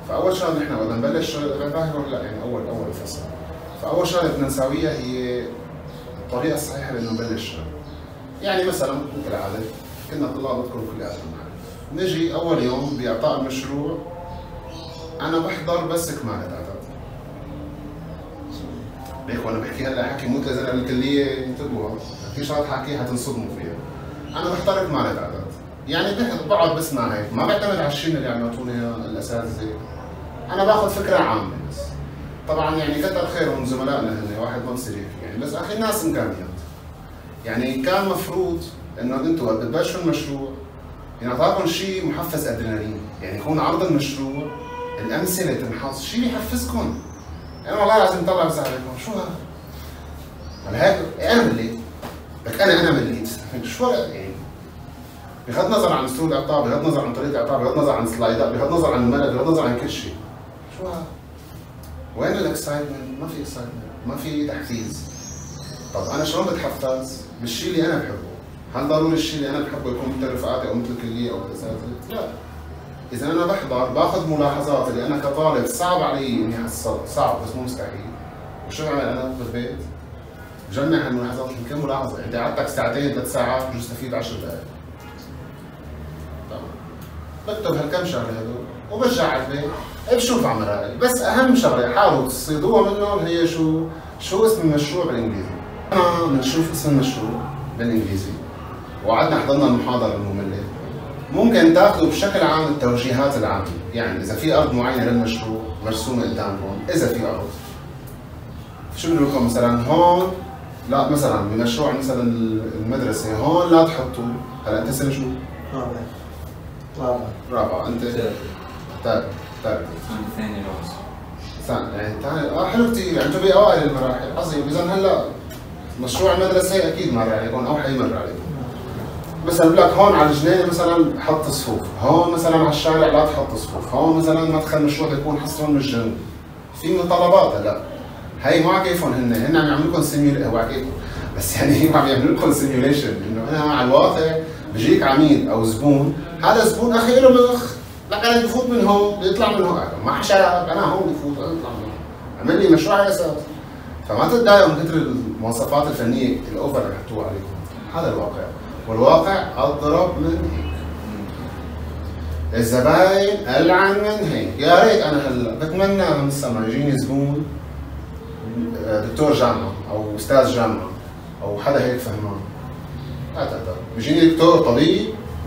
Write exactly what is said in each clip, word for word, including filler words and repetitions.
فاول شغله نحن بدنا نبلش باهر ولا لا يعني اول اول فصل. فاول شغله بدنا نساويها هي الطريقه الصحيحه لانه نبلش. يعني مثلا مثل العاده كنا طلاب بذكر كلياتنا نجي اول يوم باعطاء المشروع انا بحضر بس كمالة اعداد. ليك وانا بحكي هلا حكي متلزم بالكليه انتبهوا في شغلات حاكيها حتنصدموا فيها. انا بحضر كمالة اعداد يعني بقعد بسمع هيك ما بعتمد على الشيء اللي عم يعطوني الاساتذه. انا باخذ فكره عامه بس. طبعا يعني كتر خيرهم زملائنا هن واحد ما بصير يحكي يعني بس اخي الناس امكانيات. يعني كان مفروض انه انتم وقت بتبلشوا المشروع ينعطاكم شيء محفز ادرينالين، يعني يكون عرض المشروع الامثله تنحص شيء يحفزكم. انا والله لازم اطلع بس عليكم شو هذا؟ هلا هيك انا مليت لك انا انا مليت شو يعني بغض النظر عن اسلوب الاعطاء، بغض النظر عن طريقه الاعطاء، بغض النظر عن السلايدات، بغض النظر عن الملل، بغض النظر عن كل شيء. شو هذا؟ وين الاكسايتمنت؟ ما في اكسايتمنت، ما في تحفيز. طب انا شلون بتحفز؟ بالشيء اللي انا بحبه. هل ضروري الشيء اللي انا بحبه يكون مثل رفقاتي او مثل الكليه او الاساتذه؟ لا. اذا انا بحضر باخذ ملاحظات اللي انا كطالب صعب علي اني احصلها، صعب بس مو مستحيل. وشو بعمل انا بالبيت؟ بجمع هالملاحظات من كل ملاحظه، انت قعدتك ساعتين ثلاث ساعات بجوز تستفيد عشر دقائق. تمام. بكتب هالكم شغله هدول وبرجع على البيت بشوف عم راقي، بس اهم شغله حاولوا تصيدوها منهم هي شو؟ شو اسم المشروع بالانجليزي؟ انا بنشوف اسم المشروع بالانجليزي وقعدنا حضرنا المحاضره الممله. ممكن تاخذوا بشكل عام التوجيهات العامه، يعني اذا في ارض معينه للمشروع مرسومه قدامكم، اذا في ارض شو بنقول لكم مثلا هون لا مثلا بمشروع مثلا المدرسه هون لا تحطوا. هلا انت سنه شو؟ رابعه رابعه رابعه انت ثالث ثالث ثاني لغز ثاني يعني ثاني اه حلو كثير يعني انتم باوائل المراحل عظيم. اذا هلا مشروع المدرسه اكيد مر عليكم او حيمر عليكم. مثلا بقول لك هون على الجنينه مثلا حط صفوف، هون مثلا على الشارع لا تحط صفوف، هون مثلا مدخل مشروع يكون حصرا من الجنوب. في متطلبات هلا هي مو على كيفهم هن، هن عم يعملوا لكم سيميول هو على كيفهم بس يعني عم يعملوا لكم سيميوليشن انه انا مع الواقع بيجيك عميل او زبون، هذا زبون اخي له مخ، لك انا بفوت من هون بيطلع من هون ما حشرك انا هون بفوت اطلع من هون، عمل لي مشروع على اساس. فما تتضايقوا من كثر المواصفات الفنيه الاوفر اللي حطوها عليكم، هذا الواقع، والواقع اضرب من هيك. الزباين العن من هيك، يا ريت انا هلا بتمنى من السما يجيني زبون دكتور جامعه او استاذ جامعه او حدا هيك فهمان. لا تقدر، بيجيني دكتور طبيب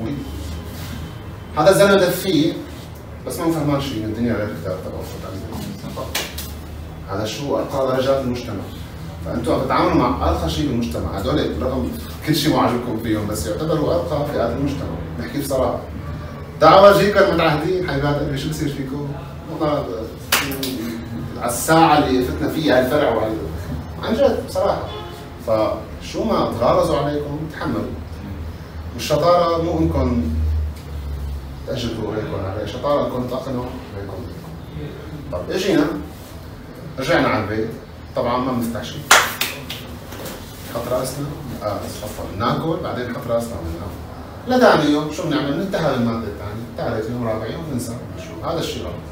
هذا الزلمه دفيه بس ما فهمان شيء من الدنيا غير الكتاب تبعه. هذا شو ارقى درجات المجتمع. فانتم عم تتعاملوا مع ارقى شيء بالمجتمع، هدول رغم كل شيء ما عجبكم فيهم بس يعتبروا ارقى فئات المجتمع، نحكي بصراحه. تعالوا اجيكم المتعهدين حبايب قلبي شو بصير فيكم؟ والله على الساعه اللي فتنا فيها الفرع وعلى عن جد بصراحه. فشو ما تغارزوا عليكم تحملوا. والشطاره مو انكم تاجلوا هيكم عليه، الشطاره انكم تقنعوا هيكم. طب اجينا رجعنا على البيت، طبعا ما بنفتح شيء. نحط راسنا اه عفوا ناكل بعدين نحط راسنا وننام. لثاني يوم شو بنعمل؟ بننتهي بالماده الثانيه، ثالث يوم رابع يوم بننسى شو هذا الشيء غلط.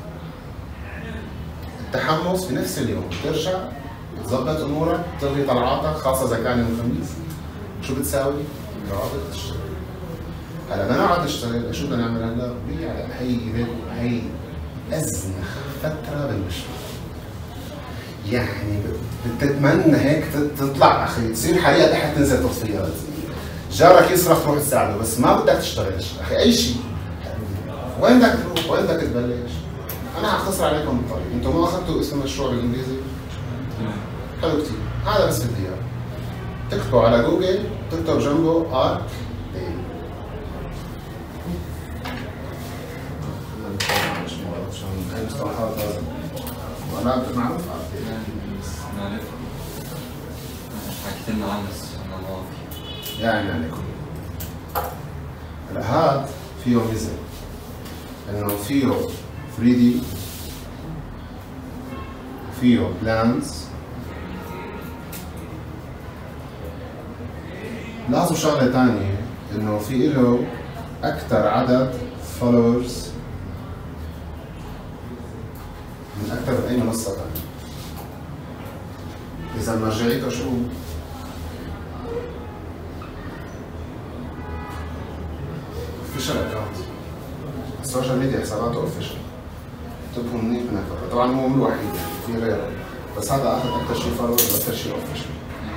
التحمس في نفس اليوم بترجع بتظبط امورك، بتلغي طلعاتك خاصه اذا كان يوم الخميس. شو بتساوي؟ بتقعد تشتغل. هلا بدنا نقعد نشتغل، شو بدنا نعمل هلا؟ هي هي ازنخ فتره بالمشروع. يعني بتتمنى هيك تطلع اخي تصير حريقه تحت تنزل تطفيات. جارك يصرخ تروح تساعده بس ما بدك تشتغل اخي اي شيء. وين بدك تروح؟ وين بدك تبلش؟ انا حختصر عليكم الطريق، انتم ما اخذتوا اسم المشروع بالانجليزي؟ حلو كثير، هذا بس بدي اياه. تكتبوا على جوجل، تكتب جنبه ارك دي. هاي مصطلحات لازم وانا معروف ارك دي. نعرف حكيت لنا عنه بس انا ما بعرف. يعني عليكم. هلا هاد فيه ميزه انه فيه ثري دي، فيه بلانز. لاحظوا شغله ثانيه انه في له اكثر عدد فولورز من اكثر من اي منصه ثانيه. اذا مرجعيته شو؟ اوفيشال اكونت. السوشيال ميديا حساباته اوفيشال. انتبهوا منيح من هالفتره، طبعا هو مو الوحيد يعني في غيره، بس هذا اخذ اكثر شيء فولورز واكثر شيء اوفيشال.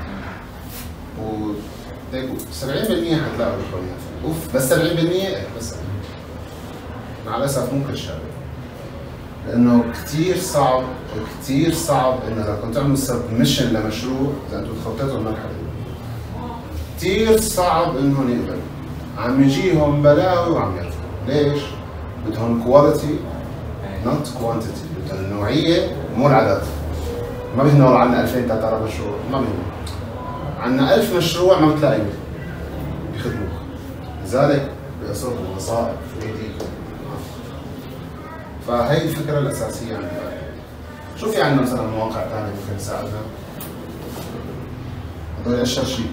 و سبعين بالمية حتلاقوا بالكومنت اوف، بس سبعين بالمية ايه بس مع الاسف مو كل شغله، لانه كثير صعب كثير صعب انه لو كنت تعمل سبمشن لمشروع اذا انتم تخطيتوا المرحله دي كثير صعب انهم يقبلوا. عم يجيهم بلاوي وعم يرفضوا. ليش؟ بدهم كواليتي نوت كوانتيتي، بدهم النوعيه مو العدد. ما بيهمنا والله عندنا ألفين ثلاثة آلاف مشروع، ما بيهمنا. عندنا ألف مشروع ما بتلاقي بيخدموك. لذلك بيصيروا وظائف جديدة. فهي الفكرة الأساسية عن الفائدة. شو في عندنا مثلا مواقع ثانية ممكن تساعدنا؟ هدول أشهر شيء.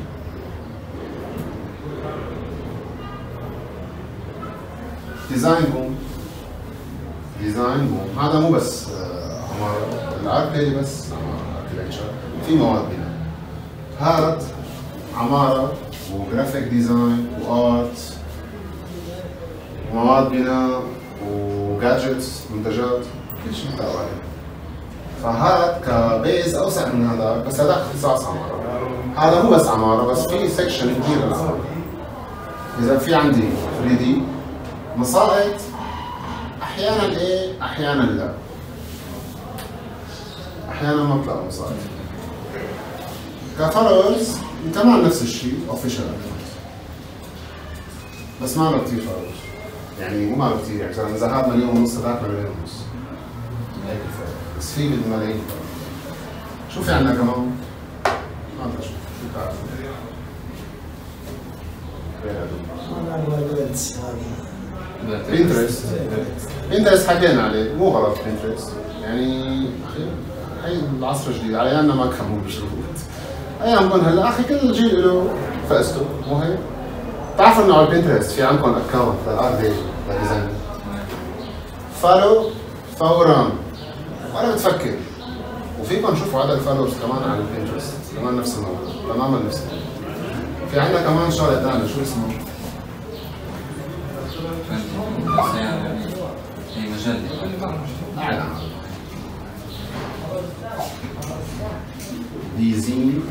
ديزاين بوم. ديزاين بوم، هذا مو بس عمارة، الاركيد بس عمارة اركيتكتشر، في مواد بناء. هذا عمارة وجرافيك ديزاين وارت ومواد بناء وجادجتس منتجات، كل شيء بتلاقوا عليه. فهذا كبيز اوسع من هذا، بس هذا اختصاص عمارة. هذا مو بس عمارة، بس في سكشن كبير للعمارة. إذا في عندي ثري دي مصائد احيانا ايه احيانا لا، احيانا ما بتلاقوا مصائد. كفولورز كمان نفس الشيء اوفيشال اكونت، بس ما له كثير فولورز، يعني مو ما له كثير، يعني مثلا اذا هذا مليون ونص هذاك مليون ونص هيك الفرق، بس في بالملايين. شو في عندنا كمان؟ هذا شو شو بتعرف؟ بنترست. بنترست حكينا عليه، مو غلط بنترست، يعني اخي هي العصر الجديد، على ايامنا ما كان مو بشروط. ايامكم هلا اخي كل جيل له فقسته، مو هيك؟ بتعرفوا انه على بنترست في عندكم اكونت للار دي للديزاين. فولو فورا ولا بتفكر، وفيكم تشوفوا عدد الفولورز كمان على البنترست، كمان نفس الموضوع، تماما نفس الموضوع. في عندنا كمان شغله ثانيه، شو اسمه؟ هي مجلة أعلى ديزين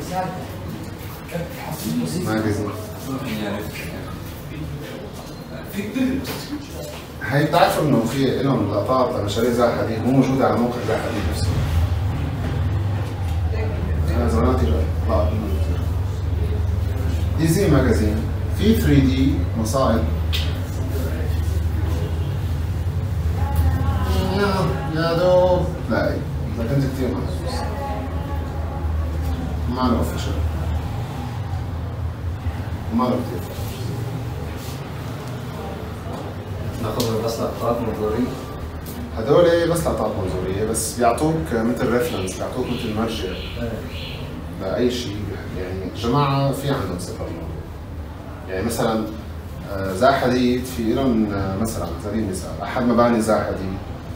ماجازين. هي بتعرفوا انه في لهم لقطات لمشاريع زاهد حديد مو موجوده على موقع زاهد حديد نفسه. انا زماناتي لقطات ديزين ماجازين في ثري دي مصائد. يا دوب تلاقي اذا كنت كثير محظوظ. ما له اوفيشال وما له كثير. ناخذهم بس لقطات منظورية. هدول بس لقطات منظورية، بس بيعطوك مثل ريفرنس، بيعطوك مثل مرجع لأي شيء. يعني جماعة في عندهم ثقة بالموضوع. يعني مثلا زاهد حديد في لهم مثلا على سبيل المثال أحد مباني زاهد حديد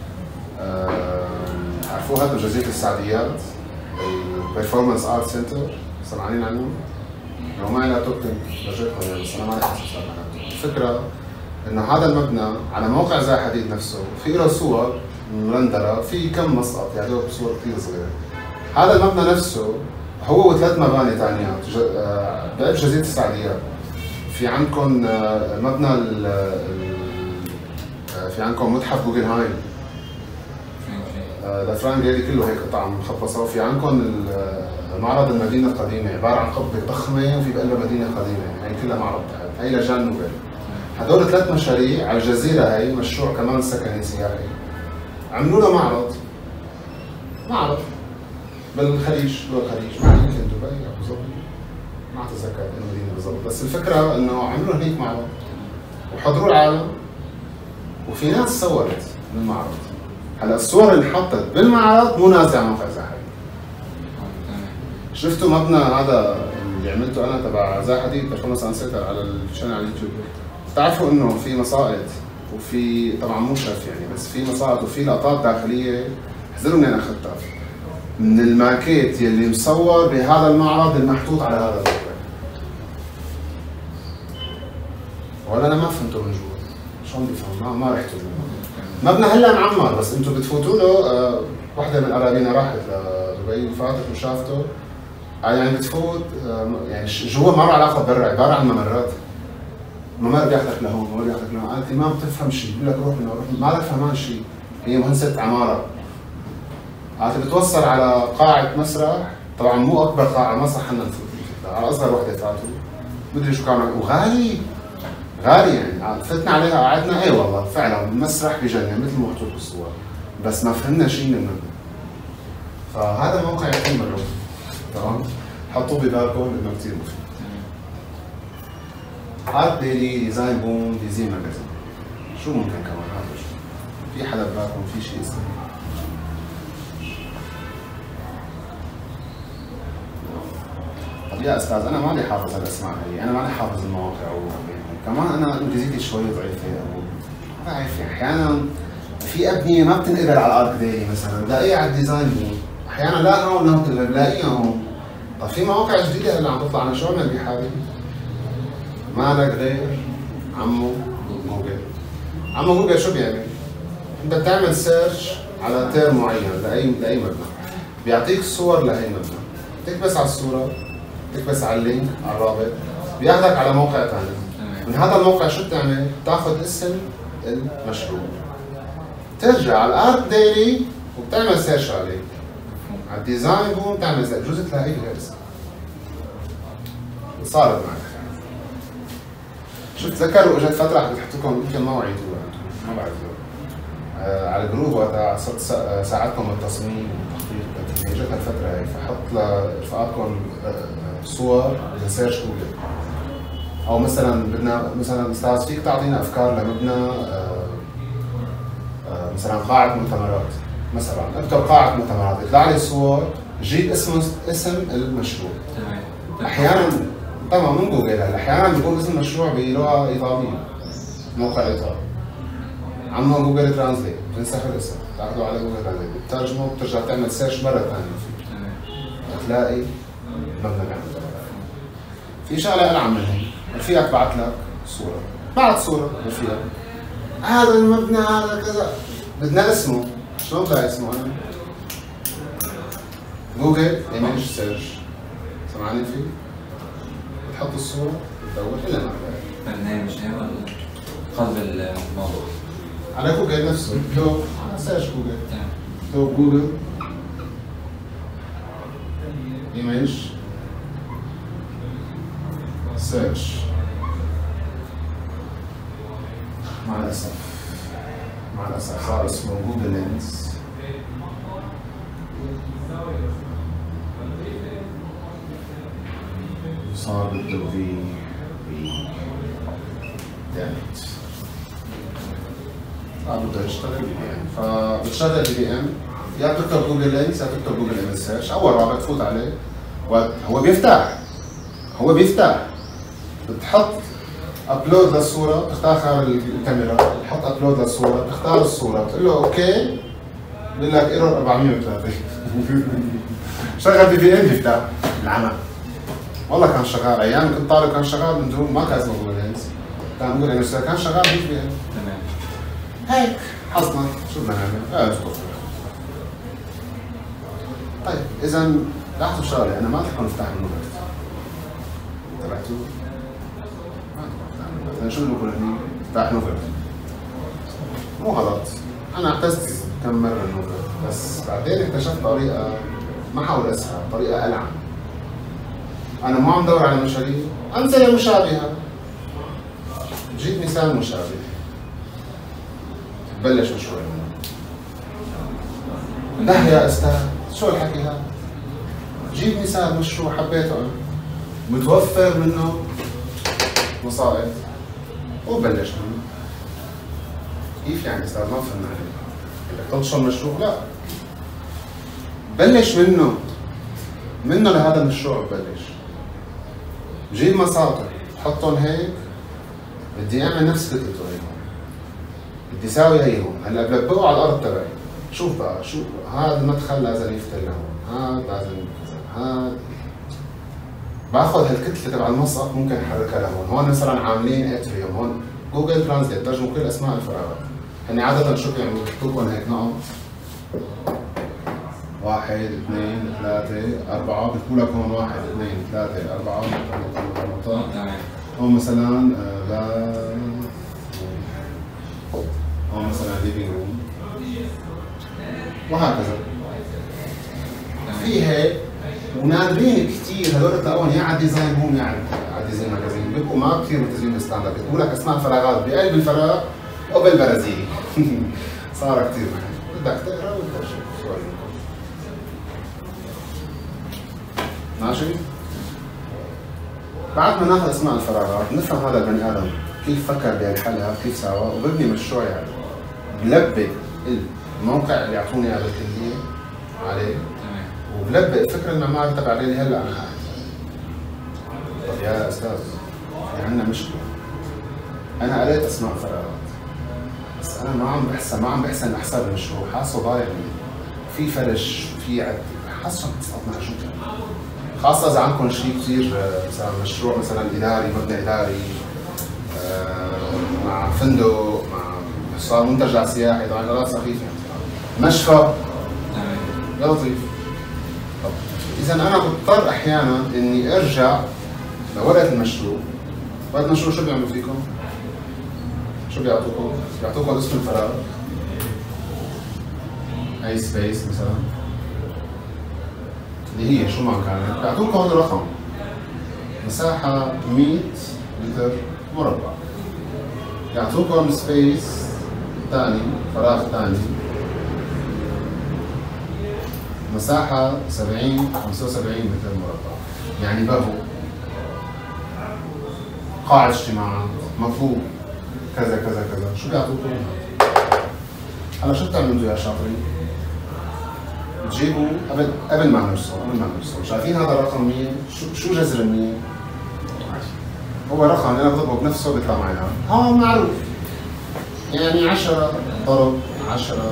عرفوها بجزيرة السعديات، البرفورمانس ارت سنتر، سمعانين عنه؟ لو معي لابتوب كنت برجيكم اياه، بس انا ماني حاسس على الفكرة انه هذا المبنى على موقع زاهد حديد نفسه في له صور مرندرة، في كم مسقط يعني دوب صور كثير صغيرة. هذا المبنى نفسه هو وثلاث مباني ثانيات بقلب جزيرة السعديات. في عندكم مبنى في عندكم متحف جوجنهايم لفرانك جالي كله هيك قطع مخبصه، وفي عندكم معرض المدينه القديمه عباره عن قبه ضخمه وفي بقلبها مدينه قديمه، هي كلها معرض تحت، هي لجان نوبل. هدول ثلاث مشاريع على الجزيره، هي مشروع كمان سكني سياحي عملوا له معرض معرض بالخليج، بالخليج ما يمكن دبي او ابو ظبي، ما اتذكر انه مدينه بالضبط، بس الفكره انه عملوا هنيك معرض وحضروا العالم وفي ناس صورت من المعرض. هلا الصور اللي انحطت بالمعرض مو نازله على موقع زاهد. شفتوا مبنى هذا اللي عملته انا تبع زاهد حديد برفورمانس انسيتر على الشانل على اليوتيوب؟ بتعرفوا انه في مصائد وفي طبعا مو شاف يعني، بس في مصائد وفي لقطات داخليه احذروا منين اخذتها؟ من الماكيت يلي مصور بهذا المعرض المحطوط على هذا الموقع. ولا انا ما فهمته من جوا، شلون بفهم؟ ما ما رحتوا مبنى هلا معمر، بس انتم بتفوتوا له. آه وحده من قرايبنا راحت لدبي وفاتت وشافته، يعني بتفوت آه يعني جوا ما له علاقه ببرا، عباره عن ممرات. ممر بياخذك لهون، ممر بياخذك لهون، قالت لي ما بتفهم شيء، بقول لك روح من روح، ما لك فهمان شيء، هي مهندسه عماره. قالت بتوصل على قاعه مسرح، طبعا مو اكبر قاعه مسرح حنا نفوت على اصغر وحده فاتوا، مدري شو كانوا، وغالي غالي يعني. فتنا عليها قعدنا، اي والله فعلا مسرح بجنن مثل ما محطوط بالصور، بس ما فهمنا شيء من المبنى. فهذا موقع يكون ملعوب، تمام؟ حطوه ببالكم انه كثير مفيد. ارت ديلي، ديزاين بوم، ديزاين ماجازين. شو ممكن كمان هذا شو؟ في حدا ببالكم في شيء اسمه؟ طب يا استاذ انا ماني حافظ الاسماء هي، انا ماني حافظ المواقع او كمان انا انجليزيتي شوي ضعيفه او ضعيفه احيانا. في ابنيه ما بتنقبل على الارك ديلي مثلا، بلاقيها على الديزاين بوم، احيانا لا هون هون بلاقيها هون. طب في مواقع جديده هلا عم تطلع، انا شو اعمل بحالي؟ ما لك غير عمو جوجل. عمو جوجل شو بيعمل؟ انت بتعمل سيرش على تيرم معين لاي لاي مبنى، بيعطيك صور لهي المبنى، تكبس على الصوره، تكبس على اللينك على الرابط، بياخذك على موقع ثاني. من هذا الموقع شو بتعمل؟ بتاخذ اسم المشروع، ترجع على الارت ديلي وبتعمل سيرش عليه. على الديزاين بوم بتعمل سيرش، بجوز تلاقيه غير اسم. صارت معك. شو تذكروا اجت فتره حكيت لكم يمكن ما وعيتوا ما بعرف آه على الجروب وقتها ساعدكم بالتصميم والتخطيط، اجت الفتره هي، فحط لرفقاتكم صور لسيرش جوجل. او مثلا بدنا مثلا استاذ فيك تعطينا افكار لمبنى آه آه مثلا قاعه مؤتمرات، مثلا اكتب قاعه مؤتمرات، يطلع لي صور، جيب اسم اسم المشروع. احيانا طبعا من جوجل هلا احيانا بيكون اسم المشروع بلغه ايطاليه، موقع ايطالي. عمو جوجل ترانزليت، بتنسخ الاسم، تاخذه على جوجل ترانزليت، بتترجمه، بترجع تعمل سيرش مره ثانيه فيه. بتلاقي مبنى كامل. في شغله العن من هيك، رفيقك بعت لك صوره، بعت صوره رفيقك، هذا المبنى هذا كذا، بدنا اسمه، شلون بلاقي اسمه انا؟ جوجل ايمج سيرش، سمعاني فيه؟ بتحط الصورة بتدور إلا ما بلاقي. برنامج هي ولا قلب الموضوع؟ على جوجل نفسه، اكتب على سيرش جوجل. اكتب جوجل ايمج سيرش. مع الأسف مع الأسف صار اسمه جوجل لينس. صار بده في في دامت. اه بده يشتغل بي بي ام، فبتشغل بي بي ام، يا بتكتب جوجل لينس يا بتكتب جوجل ايمج سيرش، اول رابط تفوت عليه وهو بيفتح هو بيفتح بتحط ابلود للصوره، بتختار خيار الكاميرا، بتحط ابلود للصوره، بتختار الصوره، بتقول له اوكي، بقول لك ايرور أربعمية وثلاثة. شغل بي بي ام بيفتح العمى. والله كان شغال، ايام كنت طالب كان شغال من دون ما كان اسمه جوجل لينس، كان جوجل لينس، كان شغال بي بي ام. تمام. هيك حظنا، شو بدنا نعمل؟ اه طيب اذا لاحظوا شغله، انا ما رح اكون افتح النوبه تبعتوه؟ انا شو بقول هني؟ افتح نوبه مو غلط، انا اعتزت كم مره النوبه، بس بعدين اكتشفت طريقه ما حاول اسهل، طريقه العن. انا ما عم دور على مشاريع، امثله مشابهه، بجيب مثال مشابه، بلش مشروع. لا يا استاذ شو الحكي هذا؟ جيب مثال مشروع حبيته انا، متوفر منه مصائب، وبلش منه. كيف يعني استاذ ما فهمنا عليك؟ بدك تنشر مشروع؟ لا، بلش منه منه لهذا المشروع ببلش. جيب مساطر حطهم هيك، بدي اعمل نفس فكرته هيك، بدي ساوي هيهم، هلا بلبقوا على الارض تبعي، شوف بقى شو هذا المدخل لازم يفتح لهون، هذا لازم كذا، هذا باخذ هالكتله تبع المسقط ممكن احركها لهون، هون مثلا عاملين اتريوم، هون جوجل ترانزليت ترجموا كل اسماء الفراغات، هن عاده شو بيعملوا؟ بيكتبوا هيك نقط واحد اثنين ثلاثة أربعة، بيكتبوا لك هون واحد اثنين ثلاثة أربعة نقطة، هون مثلا لا هون مثلا ليفينج روم وهكذا. في هيك ونادرين كثير هذول تلاقوهم يا على الديزاين هون يا على الديزاين ماجازين، بيبقوا ما كثير ملتزمين بالستاندرد، بيقول لك اسماء الفراغات بقلب الفراغ وبالبرازيلي. صار كثير بدك تقرا وتشوف شوي. ماشي؟ بعد ما ناخذ اسماء الفراغات نفهم هذا البني ادم كيف فكر بهالحلقه، كيف سوى، وببني مشروع يعني. بلبق الموقع اللي يعطوني اياه بالكليه عليه، وبلبق الفكره المعماري تبع اللي هلا انا قاعد. طب يا استاذ في عندنا مشكله. انا قريت اسماء فراغات بس انا ما عم بحسن ما عم بحسن احسب المشروع، حاسه ضايع مني. في فرش في عد حاسه بتسقط معي شو كان. خاصه اذا عندكم شيء كثير مثلا مشروع مثلا اداري، مبنى اداري مع فندق، مع صار منتجع سياحي، طبعا اغراض سخيفه، مشفى يا لطيف. طب اذا انا بضطر احيانا اني ارجع لورقه المشروع. ورقه المشروع شو بيعملوا فيكم؟ شو بيعطوكم؟ بيعطوكم اسم الفراغ، اي سبيس مثلا اللي هي شو ما كانت، بيعطوكم هون رقم مساحه مية متر مربع، يعطوكم سبيس ثاني فراغ ثاني مساحة سبعين خمسة وسبعين متر مربع، يعني بهو قاعة اجتماعات مطلوب كذا كذا كذا. شو بيعطوكم؟ هلا شو بتعملوا يا شاطرين؟ بتجيبوا قبل قبل ما نرسم قبل ما نرسم شايفين هذا الرقم مية؟ شو شو جذر ال مية؟ هو رقم انا بضربه بنفسه بيطلع معي هذا، ها معروف يعني عشرة ضرب عشرة.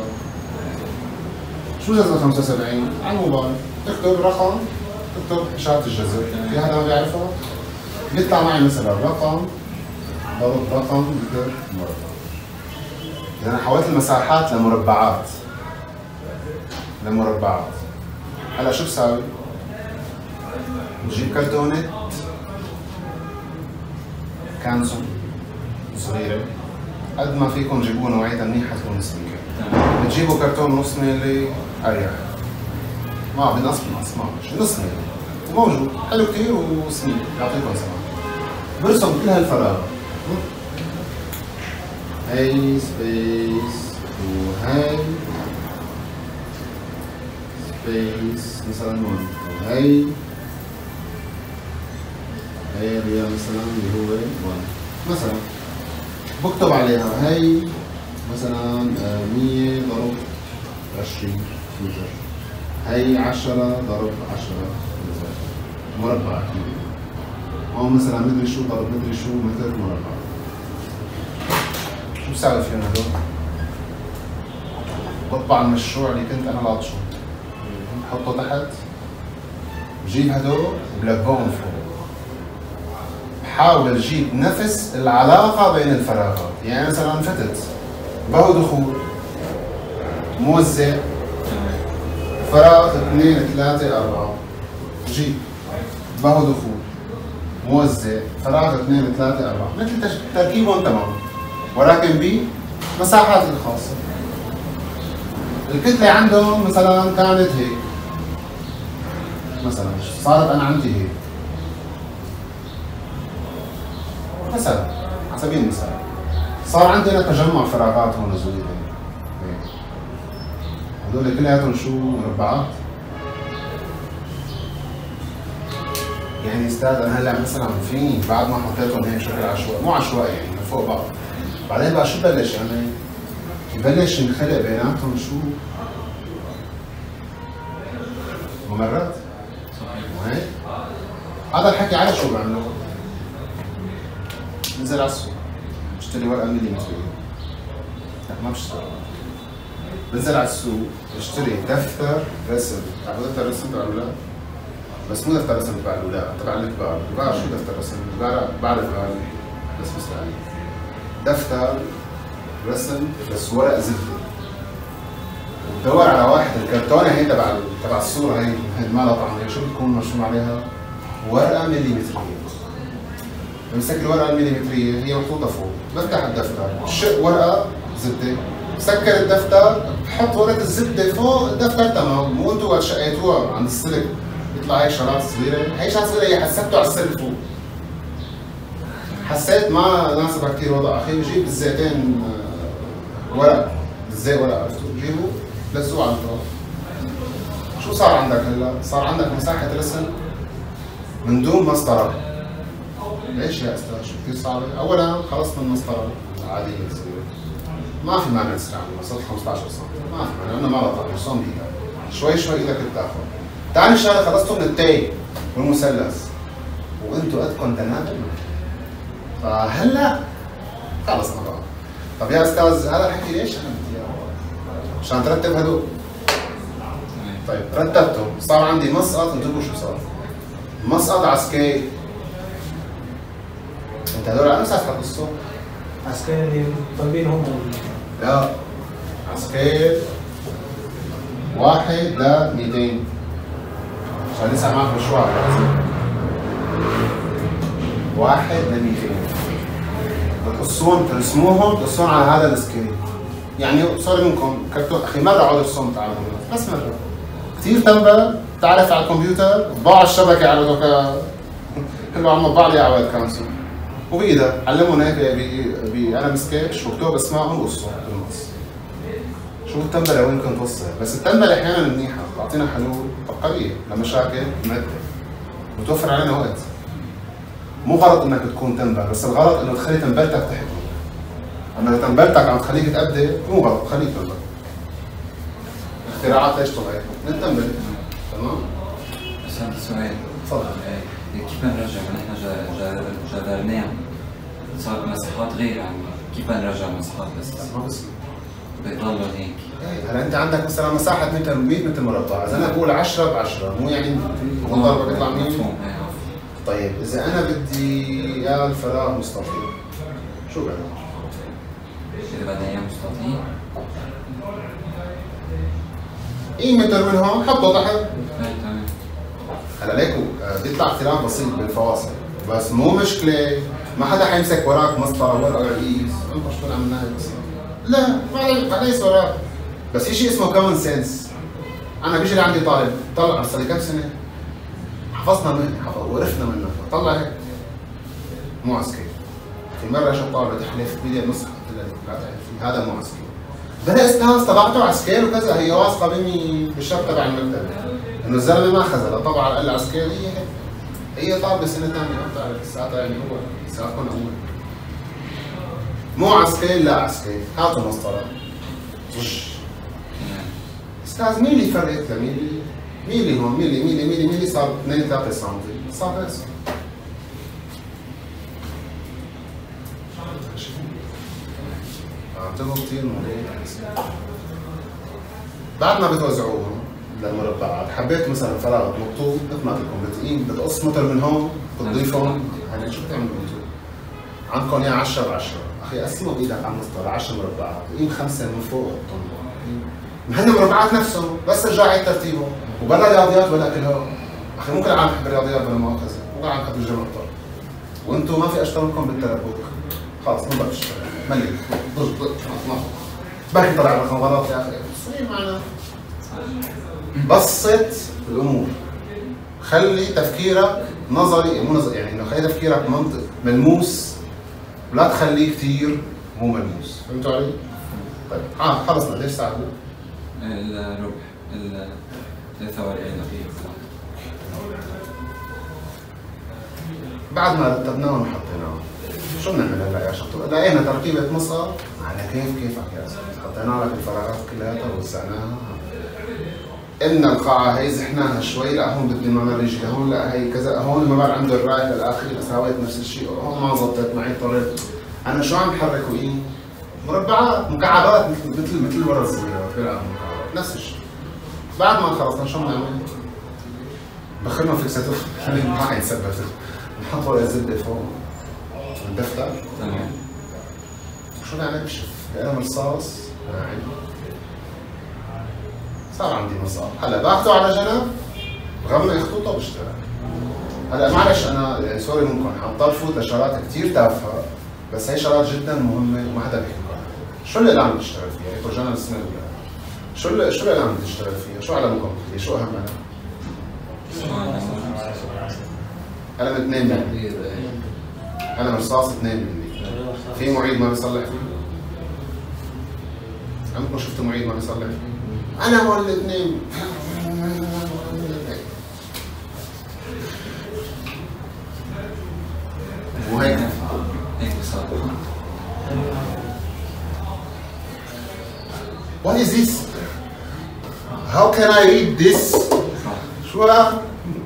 شو جذر خمسة وسبعين؟ على الموبايل تكتب رقم، تكتب إشارة الجذر، في حدا ما بيعرفها؟ بيطلع معي مثلا رقم ضرب رقم متر مربع. إذا أنا حولت المساحات لمربعات لمربعات. هلا شو بساوي؟ بجيب كرتونة كانسو صغيرة قد ما فيكم جيبوها نوعيتها منيحة تكون سميكة. بتجيبوا كرتون نص ميلي أريح. ما بنقص بنقص ما ماشي نص ميلي وموجود حلو كثير وسميك يعطيكم سماح. برسم كل هالفراغ. هي سبيس وهي سبيس مثلا هون وهي هي اللي مثلا اللي هو واحد مثلا بكتب عليها هي مثلا مية ضرب عشرين متر، هي عشرة ضرب عشرة مربع، هون مثلا مدري شو ضرب مدري شو متر مربع. شو بساوي فيهم هدول؟ بطبع المشروع اللي كنت انا لاطشه بحطه تحت، بجيب هدول وبلبهم فوق، بحاول اجيب نفس العلاقة بين الفراغات، يعني مثلا فتت بهو دخول موزع فراغ اثنين ثلاثة أربعة، جيب بهو دخول موزع فراغ اثنين ثلاثة أربعة، مثل تركيبهم تمام ولكن بمساحات الخاصة. الكتلة عندهم مثلا كانت هيك مثلا صارت أنا عندي هيك مثلا على سبيل المثال صار عندنا تجمع فراغات هون صغيرة هيك، هذول كلياتهم شو مربعات. يعني استاذ انا هلا مثلا فيني بعد ما حطيتهم هيك شكل عشوائي مو عشوائي يعني من فوق بعض، بعدين بقى شو بلش يعني بلش ينخلق بيناتهم شو ممرات وهيك. هذا الحكي على شو بعمله؟ انزل على السوق اشتري ورقه ملي مثليه، لا ما بشتري بنزل على السوق بشتري دفتر رسم، تعرفوا دفتر رسم تبع الاولاد؟ بس مو دفتر رسم تبع الاولاد، تبع الكبار، الكبار شو دفتر رسم؟ بعرف هاي بس مستحيل. دفتر رسم بس ورق زبده. وبدور على واحد الكرتونه هي تبع تبع الصوره هي هي ما لها طعم، شو بتكون مرسوم عليها؟ ورقه مليمتريه. بمسك الورقه المليمتريه هي محطوطه فوق، بفتح الدفتر، شق ورقه زبده، سكر الدفتر، بحط ورقه الزبده فوق الدفتر تمام، مو انتم وقت شقيتوها عند السلك بيطلع هيك شغلات صغيره، هي شغلات صغيره هي حسبته على السلك فوق. حسيت ما ناسبها كثير وضع اخي، بجيب الزيتين ورق، الزيت ورق عرفتوا؟ بجيبه لزوه على الطاوله. شو صار عندك هلا؟ صار عندك مساحه رسم من دون مسطره. ليش يا استاذ؟ شو كثير صعبه؟ اولا خلصت من المسطره العاديه الصغيره. ما في مانع نستعمل مسطره خمسطعش سم، ما في مانع لانه ما بطلع مرسوم بايدك. شوي شوي ايدك بتاخذ. ثاني شغله خلصتوا من التاي والمثلث. وانتوا قدكم تنابل. فهلا خلص انا بقى. طب يا استاذ هذا الحكي ليش انا بدي اياه؟ عشان ترتب هدول. طيب رتبتهم، صار عندي مسقط، انتبهوا شو صار. مسقط على سكيل. انت هدول على مسافة الصوت. على سكيل اللي طالبين هم. لا على سكيل واحد ل مئتين. عشان نسمع معك مشروع. واحد ل مئتين. بتقصون ترسموهم تقصون على هذا السكيل. يعني صار منكم كرتون اخي مره اقعد ارسم تعالوا بس مره. كثير تنبل تعرف على الكمبيوتر ضاع الشبكه على دوكا كله عم بعض يا عواد كانسل وبايدك علمهم هيك بقلم سكتش واكتبوا اسمائهم وقصوا بالنص. شو التنبله وين كنت توصل؟ بس التنبله احيانا منيحه بتعطينا حلول فقريه لمشاكل معده وتوفر علينا وقت. مو غلط انك تكون تنبل بس الغلط انه تخلي تنبلتك تحكم. اما اذا تنبلتك عم تخليك تأبدي مو غلط خليك تنبل. اختراعات ليش طلعت؟ من التنبله تمام؟ بس عندي سؤال تفضل. كيف بنرجع نحن جربناها صار مساحات غير يعني كيف بنرجع مساحات بس؟ ما بصير بيضلوا هيك. هلا انت عندك مثلا مساحه متر مية متر مربع، اذا انا بقول عشرة ب عشرة مو يعني الضربه بيطلع مية؟ مفهوم. طيب اذا انا بدي يا الفراغ مستطيل شو بعمل؟ اذا بدنا اياه مستطيل اي متر من هون حطه تحت. تمام. هلا ليكو بيطلع اختلاف بسيط بالفواصل بس مو مشكله ما حدا حيمسك وراك مسطره ورقه قيس انت شو عملناها بس لا ما ليس وراك بس في شيء اسمه كومن سنس. انا بيجي لعندي طالب طلع صار لي كم سنه حفظنا منه حفظ وعرفنا منه طلع هيك مو عسكري. في مره اجت طالبه تحلف بدي نصح قلت لها لا تعرفي هذا مو عسكري. بلا استاذ طبعته عسكري وكذا هي واثقه مني بالشرط تبع المكتب انه الزلمه ما خذها طبعا قال لها عسكري هي هيك. هي طالبه سنه ثانيه ما بتعرف لساتها يعني هو لساتكم اول. مو عسكري لا عسكري هاتوا مسطره. استاذ مين اللي فرقت لمين ميلي هون ميلي ميلي ميلي ميلي صار اثنين ثلاثة سم صار بس انتبهوا كثير من بعد ما بتوزعوهم للمربعات حبيت مثلا فراغ مكتوب مثل ما بدكم بتقيم بتقص متر من هون بتضيفهم هلا شو بتعملوا انتم؟ عندكم يا عشرة ب عشرة اخي قسموا بايدك على المسطره عشر مربعات قيم خمسه من فوق وحطهم هن مربعات نفسهم بس رجع عيد ترتيبهم وبلا رياضيات ولا كل هو اخي ممكن العالم تحب الرياضيات بلا مؤاخذه ممكن العالم تحب الجمع اكثر وانتم ما في اشطر منكم بالتربك خلص ما بدك تشتغل ملي ضج ضج خلص بركي طلع رقم غلط يا اخي صحيح معنا بسط الامور خلي تفكيرك نظري مو نظري يعني انه خلي تفكيرك منطق ملموس ولا تخليه كثير مو ملموس فهمتوا علي؟ طيب اه خلصنا ليش ساعة؟ الربح ال ثلاثة وأربعين دقيقة بعد ما رتبناهم وحطيناهم شو بنعمل هلا يا شطور؟ لقينا تركيبة مسقط على كيف كيفك يا استاذ حطينا لك الفراغات كلياتها ووسعناها قلنا القاعة هي زحناها شوي لا هون بدي الممر يجي هون لا هي كذا هون الممر عنده الرايح للاخر سويت نفس الشيء هون ما زبطت معي اضطريت انا شو عم بحرك وإيه؟ مربعات مكعبات مثل مثل مثل ورا الصغيرة بيلعب مكعبات نفس الشيء. بعد ما خلصنا شو بنعمل؟ بخرنا فيكساتور خلينا ما حيتثبت، بنحط ورقة زبدة فوق الدفتر. تمام. شو نعمل؟ بشوف بقلم رصاص ناعم. صار عندي مسار، هلا باخده على جنب بغمق خطوطه وبشتغل. هلا معلش انا يعني سوري منكم حضطر فوت لشغلات كثير تافهه، بس هي شغلات جدا مهمه وما حدا بيحكي عنها. شو اللي الان بتشتغل فيها؟ هي فرجانا السنه الاولى. شو اللي شو اللي الان بتشتغل فيها؟ شو علمكم فيها؟ شو اهم علم؟ قلم اثنين ملي. قلم رصاص اثنين ملي. في معيد ما بيصلح فيه؟ عمركم شفتوا معيد ما بيصلح فيه؟ أنا هو الاثنين. وهيك هيك صار. What is this? How can I read this? شو هذا؟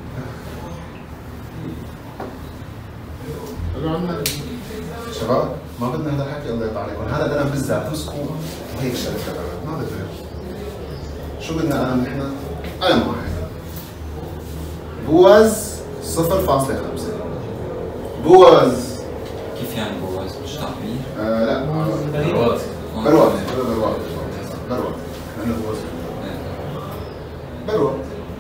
شباب ما بدنا هذا الحكي الله يرضى عليكم، هذا القلم بالذات تمسكوه وهيك شغله ما بدنا. شو بدنا قلم نحن؟ قلم واحد. بوز صفر فاصلة خمسة. بوز كيف يعني بوز؟ مش تعبير؟ آه لا برواز. برواز برواز برواز لأنه بوز برواز.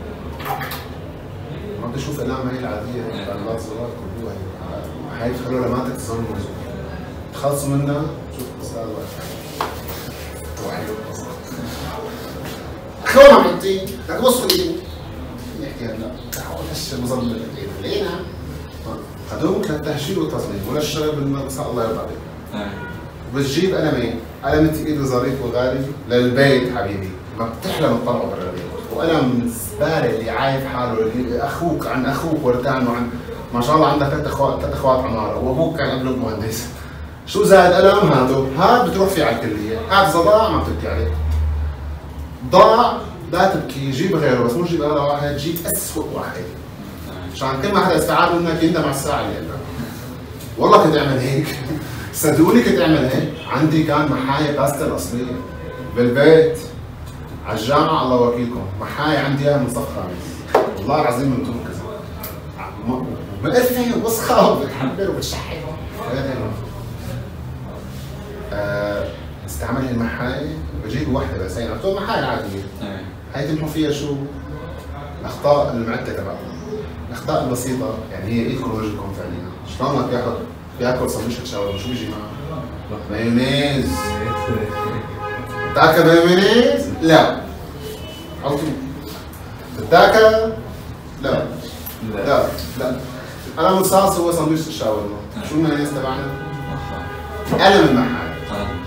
ما بدي اشوف اقلام هي العادية قلمات صغار كلوها هي هي تخلوها لما تتزن تخلصوا منها شوف الاستاذ واحد شلون عم انتي؟ بدك تبص ايدي نحكي هلا تعال هالشيء مظلم الايد لينا هدول للتهشير والتصميم ولا الشغل بالمدرسه الله يرضى عليك. بتجيب قلمين، قلم ثقيل وظريف وغالي للبيت حبيبي، ما بتحلم تطلعه برا البيت، وقلم الزباله اللي عايف حاله اللي اخوك عن اخوك ورثان وعن ما شاء الله عندك ثلاث اخوات ثلاث اخوات عماره وابوك كان قبلك مهندس. شو زاد قلم هاتو، هاد بتروح فيه على الكليه، هاد ضاع ما بتبكي عليه. ضاع لا تبكي جيب غيره بس مو جيب هذا واحد جيب اسوء واحد. عشان كل ما حدا استعاد منك يندم على الساعه اللي عندك. والله كنت اعمل هيك صدقوني كنت اعمل هيك. عندي كان محاية باستل اصليه بالبيت على الجامعه الله وكيلكم، محاية عندي اياها من صف خامس والله العظيم من دون كذا مقرفه وسخه وبتحمر وبتشحن. أه استعمل المحاية بجيب واحدة بس هي عطوه محاية عادية. هي تمحوا فيها شو؟ الأخطاء المعدة تبعكم. الأخطاء البسيطة يعني هي إيدكم ووجهكم فعليا. شلون ما بياخذ بياكل سندويشة شاورما شو بيجي معه؟ مايونيز. بتاكل مايونيز؟ لا. على طول. بتاكل؟ لا. لا لا. قلم الرصاص هو سندويشة الشاورما. شو المايونيز تبعنا؟ قلم المحاية.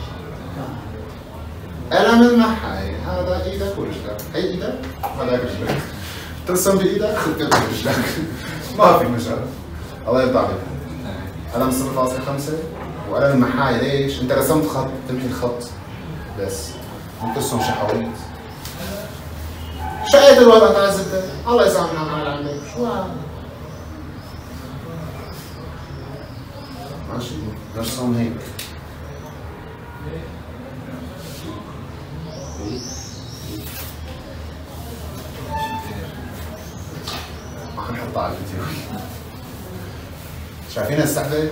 قلم المحاية هذا ايدك ورجلك، هي ايدك هذاك رجلك. ترسم بايدك خذ كتف رجلك. ما في مشكلة. الله يرضى عليك. قلم صفر فاصلة خمسة وقلم المحاية ليش؟ انت رسمت خط تمحي الخط بس مو ترسم شحويط. شقيت الورقة تاع الزبدة، الله يسامحك على عمك، شو هذا؟ ماشي نرسم هيك. ما حنحطها على الفيديو. شايفين السحبة؟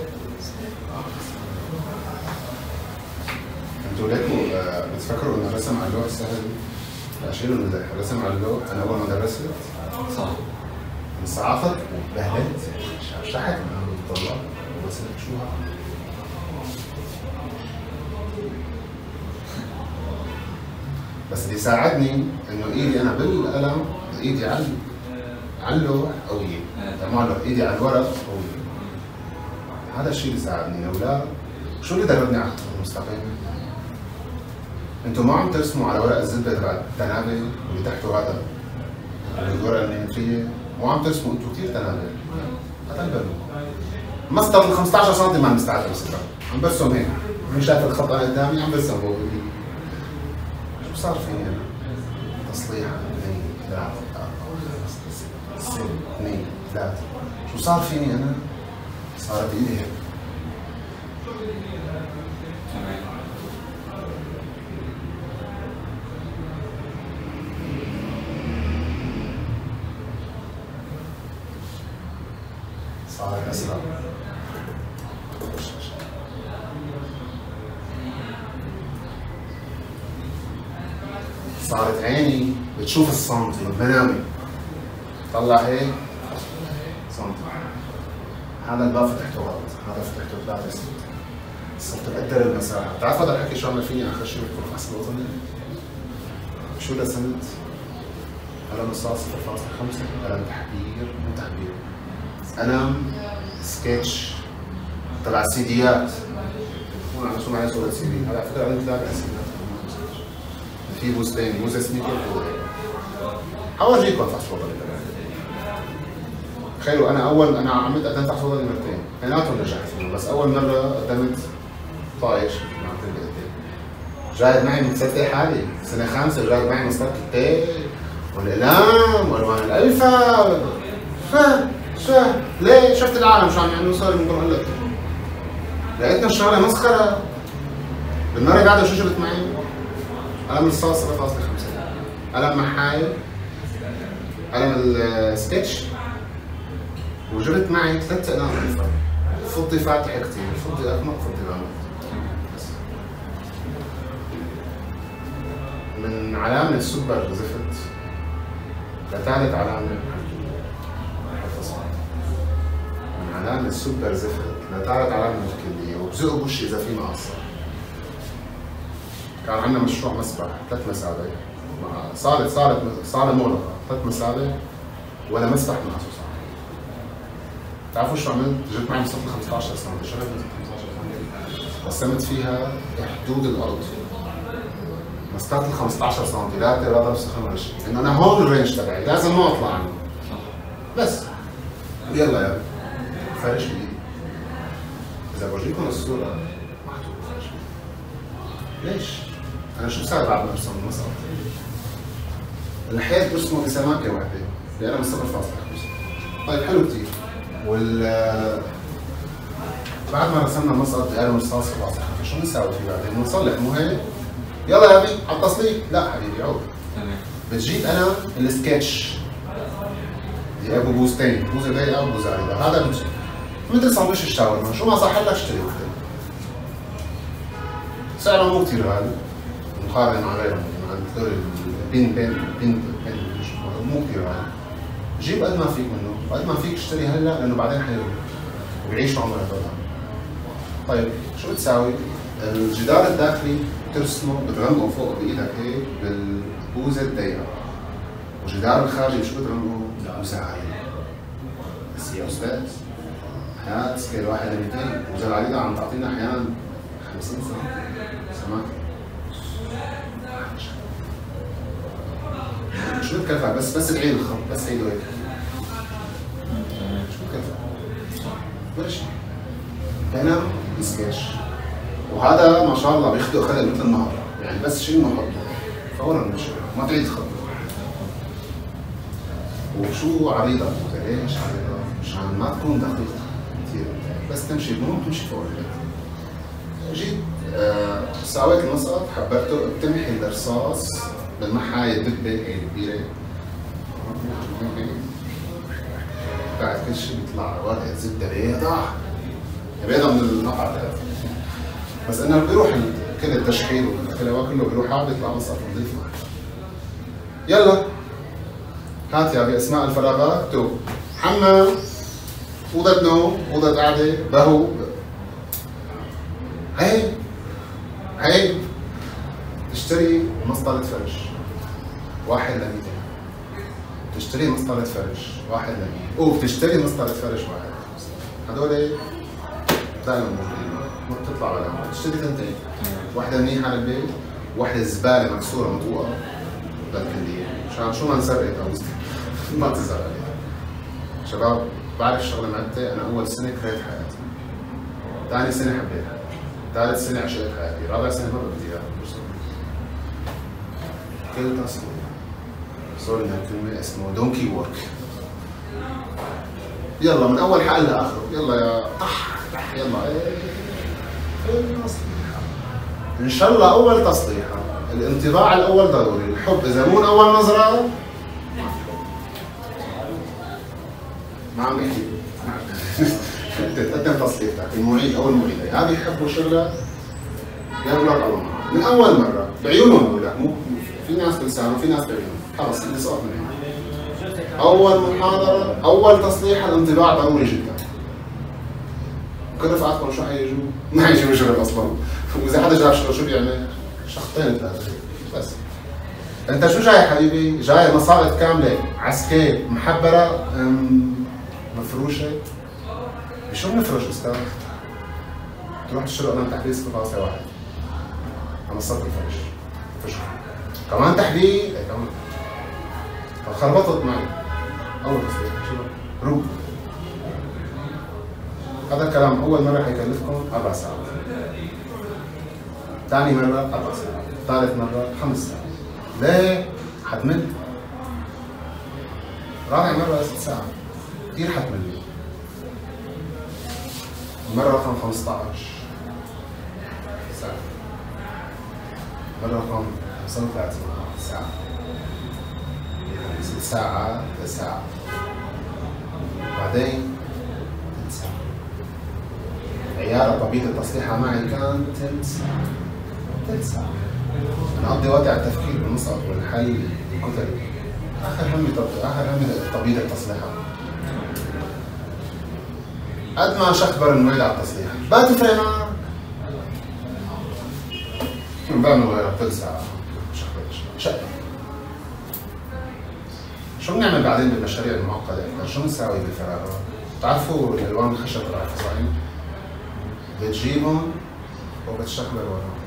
انتوا ليكوا بتفكروا انه الرسم على اللوح سهل؟ لا شيلوا المزح، الرسم على اللوح انا اول ما درست صح انصعفت وبهدلت شحت من الطلاب بس شو هذا؟ بس اللي ساعدني انه ايدي انا بالقلم ايدي على على اللوح قويه، تمام ايدي على الورق قويه. هذا الشيء اللي ساعدني، لولا شو اللي دربني على الخطوط المستقيمه؟ انتم ما عم ترسموا على ورق الزبده تبع التنابل واللي تحته هذا الورقه النيوتريه، مو عم ترسموا انتم كثير تنابل. ما تنبلوا. مسطره ال خمسة عشر سم ما مستعد ارسمها، عم برسم هيك، مو شايف الخط انا قدامي عم برسم فوق ايدي. شو صار فيني انا؟ تصليح اثنين ثلاثة أربعة خمسة ستة اثنين ثلاثة، شو صار فيني انا؟ صارت ايدي هيك. صارت اسرع. صارت عيني بتشوف السنتي بمنامي. طلع هيك سنتي. هذا الباب فتحته غلط، هذا فتحته ثلاثة سنتي. صرت بقدر المساحة، بتعرف هذا الحكي شو عمل فيني آخر شيء بالفحص الوطني؟ شو رسمت؟ قلم رصاص صفر فاصلة خمسة، قلم تحبير مو تحبير. قلم سكتش تبع السيديات. هون عم شو معي صورة سي دي، هذا على فكرة عندي ثلاث سيديات. في بوزتين، بوزة سنيكر وبوزة. حورجيكم فحص وطني كمان. تخيلوا انا اول انا عملت قدمت فحص وطني مرتين، اثنيناتهم نجحت فيهم، بس اول مرة قدمت طايش مع اللي قدام. جايب معي مسدس حالي، سنة خامسة جايب معي مسطرة التاي والإقلام والوان الألفا. فا فا ليه؟ شفت العالم شو عم يعملوا صار من قبل لك. لقيتنا الشغلة مسخرة. بالمرة اللي بعدها شو جبت معي؟ قلم رصاص صفر فاصلة خمسة، قلم محايل، قلم السكتش، وجبت معي ثلاث أقلام ألفا. فضي فاتحة كتير، فضي أغمق، فضي غامق. من علامة سوبر زفت لثالث علامة من علامة سوبر زفت لثالث علامة الكلية، وبزقوا بوشي إذا في مقصر. كان عندنا مشروع مسبح ثلاث مسابح، صارت صارت صارت مغلقة ثلاث مسابح ولا مسبح ما صار. بتعرفوا شو عملت؟ جبت معي مسطرة خمسطعش سم، شريت مسطرة خمسطعش سم قسمت فيها حدود الأرض. مسطرة ال خمسطعش سم لا لا ضرب صفر ولا شيء، إنه أنا هون الرينج تبعي لازم ما أطلع عنه. بس يلا يا فرش بإيدي. إذا بورجيكم الصورة محطوط فرش بإيدي. ليش؟ أنا شو بساوي بعد ما أرسم المسقط؟ الحيط برسمه بسماكة واحدة بقلم صفر فاصلة خمسة. طيب حلو كثير. وال بعد ما رسمنا المسقط بقلم رصاص صفر فاصلة خمسة، شو بنساوي فيه بعدين؟ بنصلح مو هيك؟ يلا يا ابني على التصليح. لا حبيبي عود. تمام. بتجيب انا السكتش دي ابو بوزتين، بوزه ضيقه وبوزه عريضه، هذا بتجيب مثل ساندويش الشاورما، شو ما صح لك اشتري وحده. سعره مو كثير غالي مقارنه مع غيرهم، مع هذول البين بين بين بين مو كثير غالي. جيب قد ما فيك منه، وقد ما فيك اشتري هلا لانه بعدين حيروح وبيعيش عمر هذول. طيب شو بتساوي؟ الجدار الداخلي بترسمه بتغمقه فوق بايدك هيك بالبوزه الضيقه، والجدار الخارجي شو بتغمقه؟ بوزه عاليه. بس يا استاذ حياة سكيل واحد ل مئتين، البوزه العريضه عم تعطينا احيانا خمسين سم سماكه. شو بكفى؟ بس بس تعيد الخط، بس عيده هيك. شو بكفى؟ ولا شيء. هنا سكتش، وهذا ما شاء الله بيخدق خلق مثل النهر، يعني بس شيل وحطه فورا بنشر، ما تعيد خط. وشو عريضة؟ ليش عريضة؟ مشان ما تكون دقيقة كثير، بس تمشي بنوم تمشي فوق البيت. جيت آه سويت المسقط، حبرته بتمحي الرصاص بالمحاية دبة هي كبيرة. بعد كل شيء بيطلع ورقة زبدة بيضاء بيضاء من المقعد هذا. بس انه بيروح كل التشحيل والكلاوي كله بيروح هذا بيطلع مسقط نظيف معك. يلا هات يا ابي اسماء الفراغات، اكتب حمام، اوضة نوم، اوضة قعدة، بهو. عيب عيب تشتري مسطرة فرش واحد لميتين، تشتري مسطرة فرش واحد لمية، اوه بتشتري مسطرة فرش واحد هدول دائما موجودين ما بتطلع ولا ما بتشتري ثنتين، واحدة منيحة للبيت، واحدة زبالة مكسورة مطوقة للكلية، مشان شو ما انسرقت او ما تزعل عليها. شباب بعرف شغلة معدتي، أنا أول سنة كرهت حياتي. ثاني سنة حبيتها. ثالث سنة عشقت حياتي، رابع سنة ما بدي إياها. كل تصميم سوري من هالكلمة اسمه دونكي وورك. يلا من أول حق لآخره، يلا يا طح طح يلا إيه تصليحة. إن شاء الله أول تصليحة، الانطباع الأول ضروري، الحب إذا مو من أول نظرة ما عم بحكي انت تقدم تصليحتك المعيد او المعيده يا بيحبوا شغلك يا بيقولوا على من اول مره بعيونهم بقول لك مو في ناس بلسانهم في ناس بعيونهم خلص انت سقط من هنا. اول محاضره اول تصليح الانطباع ضروري جدا. كل رفقاتكم شو حيجوا؟ ما حيجوا شغل اصلا. واذا حدا جاب شغل شو بيعمل؟ شخطين ثلاثه بس. انت شو جاي حبيبي؟ جاي مصائد كامله عسكري محبره مفروشه. بشو بنفرش استاذ؟ تروح تشتري قلم تحديد صفر فاصلة واحد. منصات الفرش. فرشوا. كمان تحديد اي كمان. خربطت معي. اول تصليح شو؟ روب. هذا الكلام اول مره حيكلفكم اربع ساعات. ثاني مره اربع ساعات. ثالث مره خمس ساعات. ليه؟ حتمل. رابع مرة ست ساعات. كثير حتمل. مرة رقم خمسة عشر ساعة. مرة رقم خمسة وثلاثين ساعة. ست ساعات لساعة. بعدين ثلث ساعة. عيارة طبيعة التصليحة معي كان ثلث ساعة. ثلث ساعة. أنا أقضي وقتي على التفكير بالمسقط والحل الكتلي. آخر همي آخر همي طبيعة التصليحات. قد ما شخبر المعيد على التصليح، بقى تفرق معك. بعمل غيرها ثلث ساعة شخبرش، شقة. شو بنعمل بعدين بالمشاريع المعقدة أكثر؟ شو بنساوي بالفراغات؟ بتعرفوا الألوان الخشب تبع الفصائل؟ بتجيبهم وبتشخبر وراهم.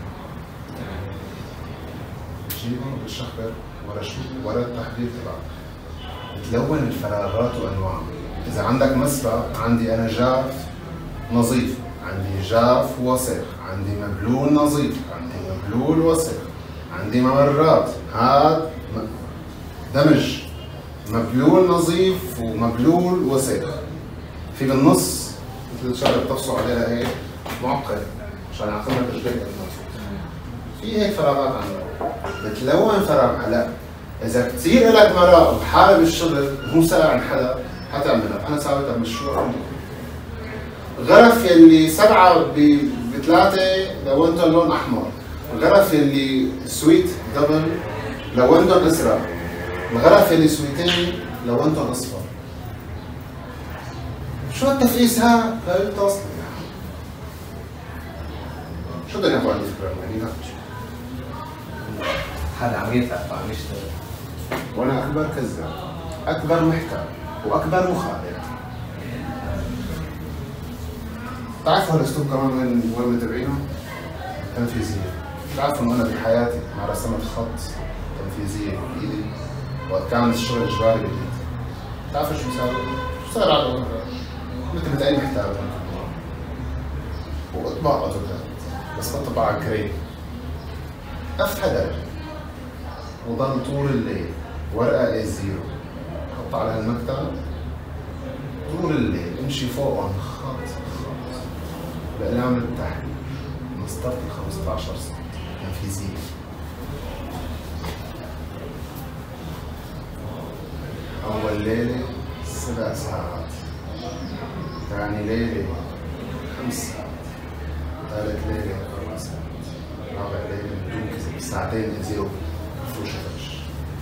بتجيبهم وبتشخبر ورا شو؟ ورا التحضير تبعك. بتلون الفراغات وأنواعها. إذا عندك مسبق عندي أنا جاف نظيف، عندي جاف وسخ، عندي مبلول نظيف، عندي مبلول وسخ، عندي ممرات، هاد دمج مبلول نظيف ومبلول وسخ. في بالنص مثل الشغله بتفصل عليها هيك معقد عشان يعقم لك رجليك في هيك فراغات عندك بتلون فراغ. هلا إذا كثير لك مراء وحابب الشغل مو سائل حدا حتعملها. أنا ساويتها بالمشروع عندي. الغرف يلي سبعة بثلاثة لونتهم لون أحمر. الغرف يلي سويت دبل لونتهم أزرق. الغرف يلي سويتين لونتهم أصفر. شو التفقيس ها؟ هاي التصنيع. شو بدنا ناخذ عندي فكرة يعني هذا عم يتعب عم يشتغل. وأنا أكبر كذاب، أكبر محتال، وأكبر مخادع. بتعرفوا هالأسلوب كمان وين وين متابعينه؟ تنفيذية. بتعرفوا إنه أنا بحياتي ما رسمت خط تنفيذية بإيدي وقت كان الشغل إجباري بإيدي. بتعرفوا شو مساوي؟ شو صار على الأمر؟ مثل مثل أي محتال. وأطبع أوتوكاد بس بطبع على كريم. أفتح درجة وضل طول الليل ورقة اي زيرو حط على هالمكتب طول الليل امشي فوقهم خط خط بأقلام التحرير مسطرة خمسة عشر سنة تنفيذية. أول ليلة سبع ساعات، ثاني ليلة خمس ساعات، ثالث ليلة أربع ساعات، رابع ليلة بدون كذب ساعتين زيرو فرشة فرش.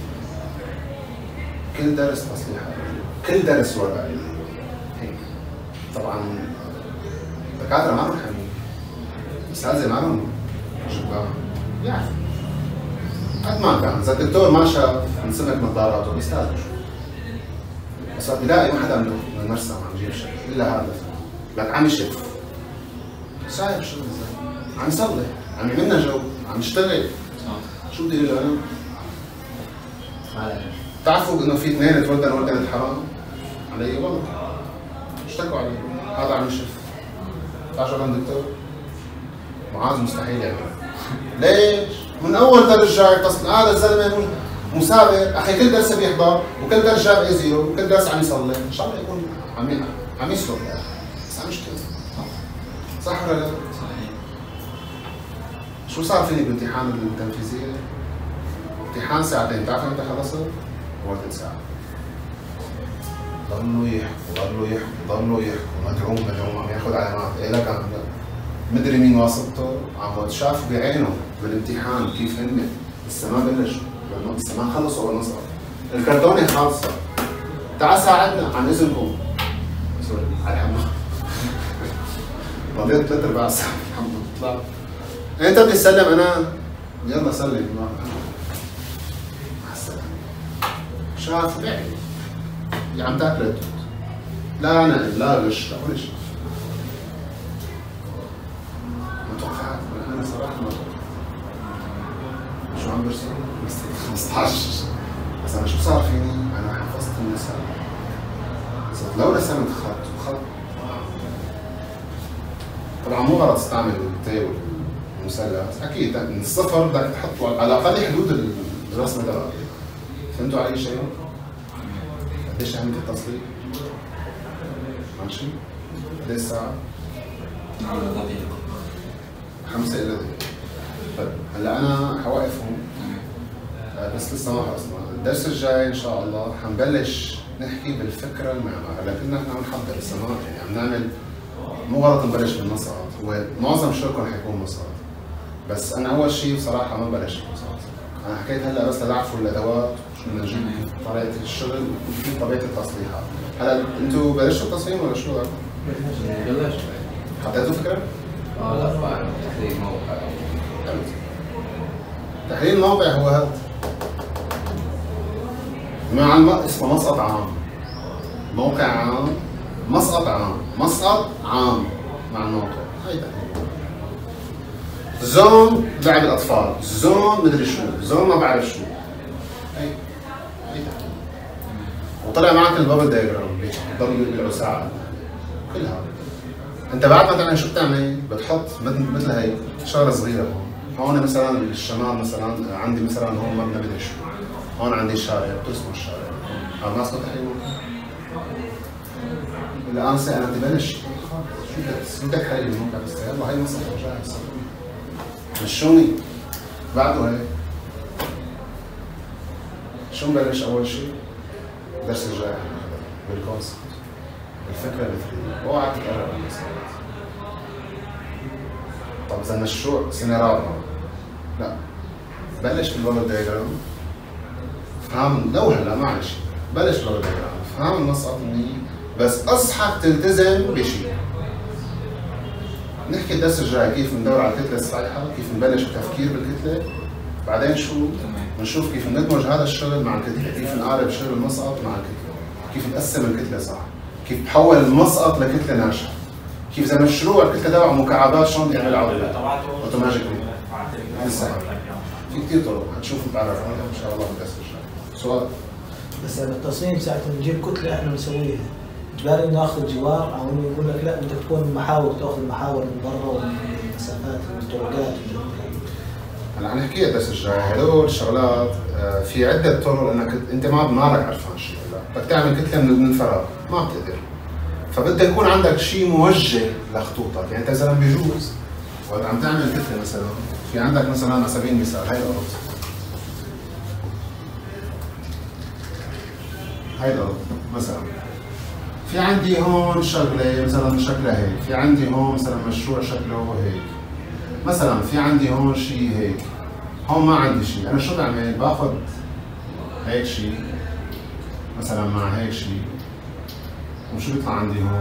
كل درس تصليحات، كل درس ورقة هيك. طبعا الدكاترة ما لهم حميم، الأساتذة ما لهم شباب، بيعرفوا. قد ما كان، إذا الدكتور ما شاف انسمك نظاراته بيستاذن شوي. بس وقت بلاقي ما حدا من المرسم عم يجيب شغل إلا هذا لك عم يشوف. شايف شو ازاي؟ عم يصلح، عم يعملنا جو، عم يشتغل. شو بدي اقول له انا؟ بتعرفوا انه في اثنين تولدن ولدن حرام؟ علي والله اشتكوا علي، هذا عم يشوف. بتعرف شو كان دكتور؟ معاذ مستحيل يعملها. ليش؟ من اول درس جاي يتصل هذا الزلمه مسابق، اخي كل درس بيحضر وكل درس جاب اي زيرو وكل درس عم يصلي، ان شاء الله يكون عم عم يسلك يعني، بس عم يشتغل. صح ولا لا؟ صحيح. شو صار فيني بامتحان التنفيذية؟ امتحان ساعتين، بتعرف متى خلصت؟ هو ثلاث ساعات. ضلوا يحكوا ضلوا يحكوا ضلوا يحكوا مدعوم مدعوم عم ياخذ علامات، ايه لك عم مدري مين واسطته، عم شاف بعينه بالامتحان كيف هن لسه ما بلشوا، لسه ما خلصوا اول نصف. الكرتونه خالصه. تعال ساعدنا عن اذنكم. سوري على الحمام. ضليت ثلاث ارباع ساعه الحمد لله طلعت. انت بدي تسلم انا يلا سلم مع السلامه. شاف بعينه اللي عم تاكل لا نقل لا غش لا ولا شيء. ما توقعت انا صراحه ما توقعت. شو عم برسم؟ خمسطعش. بس انا شو صار فيني؟ انا حفظت النساء. صرت لو رسمت خط وخط طبعا مو غلط تستعمل التي والمثلث، اكيد من الصفر بدك تحط على اقل حدود الرسمه تبعك. فهمتوا علي شيء؟ قديش اهمية التصليح؟ ماشي؟ قديش ساعة؟ دقيقة. خمسة إلى دقيقة. طيب هلا أنا حوقف هون بس لسه ما خلصنا، الدرس الجاي إن شاء الله حنبلش نحكي بالفكرة المعمارية، لكن نحن عم نحضر لسه ما يعني عم نعمل مو غلط نبلش بالمسقط، هو معظم شغلكم حيكون مسقط. بس أنا أول شيء بصراحة ما بلش بالمسقط. أنا حكيت هلا بس لتعرفوا الأدوات شو بدنا نجيب طريقة الشغل وكيف طبيعة التصليحات. هلا انتوا بلشتوا التصميم ولا شو؟ بلشنا. حطيتوا فكرة؟ اه لا فعلا تحليل موقع. حلو. تحليل الموقع هو هذا. مع الم... اسمه مسقط عام. موقع عام، مسقط عام، مسقط عام مع الموقع، هي تحليل. زون لعب الأطفال، زون مدري شو، زون ما بعرف شو. هي هي تحليل. وطلع معك البابل دايجرام بضل يبيعوا ساعة كل هذا. انت بعد ما تعمل شو بتعمل؟ بتحط مثل هي شغله صغيره هون، هون مثلا الشمال مثلا عندي مثلا هون مبنى مدري شو، هون عندي شارع بترسموا الشارع، هذا ناس تحليل. الان انا بدي بلش شو بدك شو بدك حالي الموقع بس يلا هي مسرح جاهز مشوني بعده هيك. شو نبلش اول شيء؟ الدرس الجاي بالكونسبت الفكره الفكريه، اوعى تتقرب من المسائل. طب اذا المشروع سنه رابعه لا بلش بالبابل دايجرام، فهم لو هلا معلش بلش بالبابل دايجرام، فهم المسقط منيح بس اصحك تلتزم بشيء. نحكي الدرس الجاي كيف ندور على الكتله الصحيحه، كيف نبلش التفكير بالكتله، بعدين شو بنشوف كيف ندمج هذا الشغل مع الكتله، كيف نقارب شغل المسقط مع الكتله، كيف نقسم الكتله صح، كيف نحول المسقط لكتله ناجحه، كيف اذا مشروع الكتله تبعه مكعبات شلون بيعمل عضله اوتوماتيكلي. لسه في كثير طرق حتشوفوا تعرفوا عليها ان شاء الله بالدرس الجاي. سؤال؟ بس بالتصميم ساعة نجيب كتلة احنا نسويها، اجباري ناخذ جوار او انه يقول لك لا انت تكون محاور تاخذ محاور من برا ومن المسافات من الطرقات. هلا عم نحكيها الدرس الجاي، هدول الشغلات في عده طرق انك انت ما مالك عرفان الشيء، بدك تعمل كتله من الفراغ ما بتقدر، فبدك يكون عندك شيء موجه لخطوطك، يعني انت مثلا بيجوز وقت عم تعمل كتله مثلا في عندك مثلا على سبيل المثال هاي الارض، هاي الارض مثلا في عندي هون شغله مثلا شكلها هيك، في عندي هون مثلا مشروع شكله هيك، مثلا في عندي هون شيء هيك، هون ما عندي شيء، انا شو بعمل؟ باخذ هيك شيء مثلا مع هيك شيء، وشو بيطلع عندي هون؟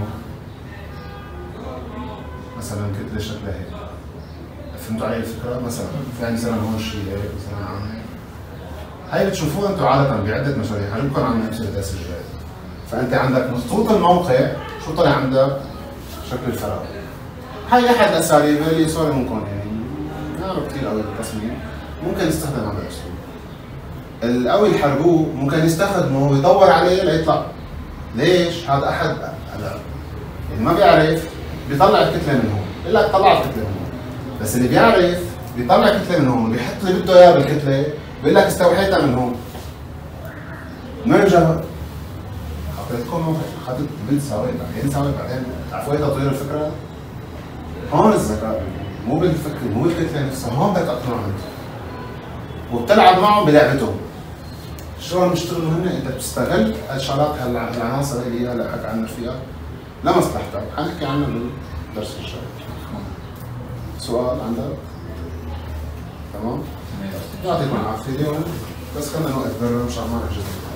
مثلا كتله شكلها هيك. فهمتوا علي الفكره؟ مثلا في عندي مثلا هون شيء هيك مثلا عامل هاي بتشوفوها انتم عاده بعده مشاريع، حنجيبكم عن امثله الدرس الجاي. فانت عندك مخطوط الموقع شو طلع عندك؟ شكل الفراغ. هاي احد الاساليب اللي سوري ممكن يعني نعرف كثير قوي بالتصميم، ممكن يستخدم هذا الاسلوب. القوي الحربوب ممكن يستخدمه ويدور عليه ليطلع. ليش؟ هذا احد هلا اللي ما بيعرف بيطلع الكتله من هون، بيقول لك طلعت الكتله من هون، بس اللي بيعرف بيطلع كتله من هون وبيحط اللي بده اياه بالكتله، بيقول لك استوحيتها من هون. وين جابها؟ حطيتكم موقع، اخذت بنت ساوي بعدين ساوي بعدين عفوية تطوير الفكره. هون الذكاء مو بالفكر مو بالكتله نفسها، هون بدك تقنعهم انت وبتلعب معهم بلعبتهم. شلون بيشتغلوا هن؟ انت بتستغل الشغلات هالعناصر اللي هلا حكى عنها فيها لمصلحتك، حنحكي عنها بالدرس الجاي. سؤال عندك؟ تمام؟ يعطيكم العافيه اليوم بس خلينا نوقف برا مشان ما نحجز.